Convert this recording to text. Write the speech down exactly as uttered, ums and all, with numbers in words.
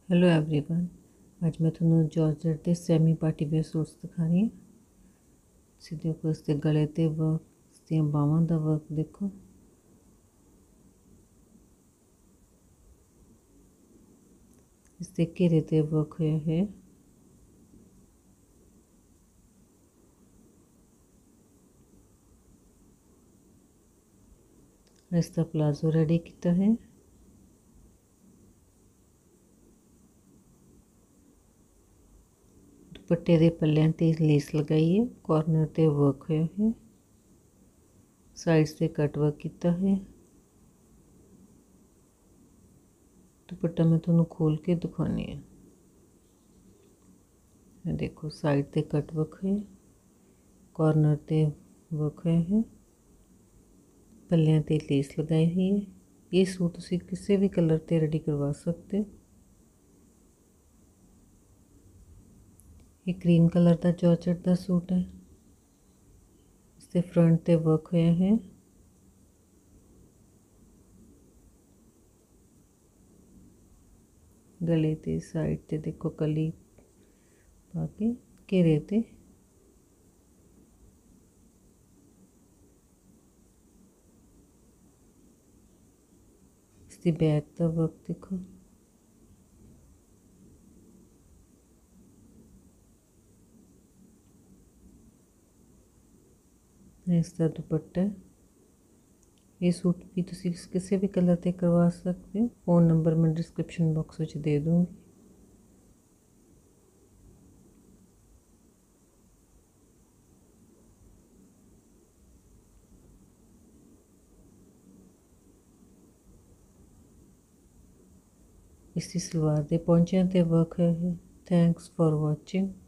Hello everyone. ਅੱਜ मैं ਤੁਹਾਨੂੰ जॉर्जेट ਦੇ ਸੈਮੀ ਪਾਰਟੀ ਵੇਅਰ ਸੂਟਸ ਦਿਖਾ ਰਹੀ ਹਾਂ। ਤੁਸੀਂ ਦੇਖੋ ਇਸ ਤੇ ਗਲੇ ਤੇ ਵਰਕ, ਇਸ ਦੀਆਂ ਬਾਹਾਂ ਦਾ ਵਰਕ ਦੇਖੋ। ਇਸ ਤੇ ਘੇਰੇ ਤੇ ਵਰਕ ਹੋਇਆ ਹੈ। ਇਸ ਦਾ ਪਲਾਜ਼ੋ ਰੈਡੀ ਕੀਤਾ ਹੈ। दुपट्टे दे पल्लियां ते लेस लगाई है, कॉर्नर ते वर्क होया है, साइड्स ते कट वर्क किया है। दुपट्टा मैं तुहानू खोल के दिखानी है। देखो साइड ते कट वर्क है, कॉर्नर ते वर्क होया है, पल्लियां ते लेस लगाई हुई है। ये सूट तुसी किसी भी कलर ते रेडी करवा सकते हो। ये क्रीम कलर का जॉर्जेट का सूट है। इसके फ्रंट ते वर्क होया है। गले ते साइड ते देखो कली पाके घेरे ते इसकी बैक का वर्क देखो। इसका दुपट्टा। ये सूट भी तुसी किसी भी कलर ते करवा सकते हो। फोन नंबर मैं डिस्क्रिप्शन बॉक्स में दे दूँगी। इसकी सलवार दे पहुंचियां ते वर्क है। Thanks for watching.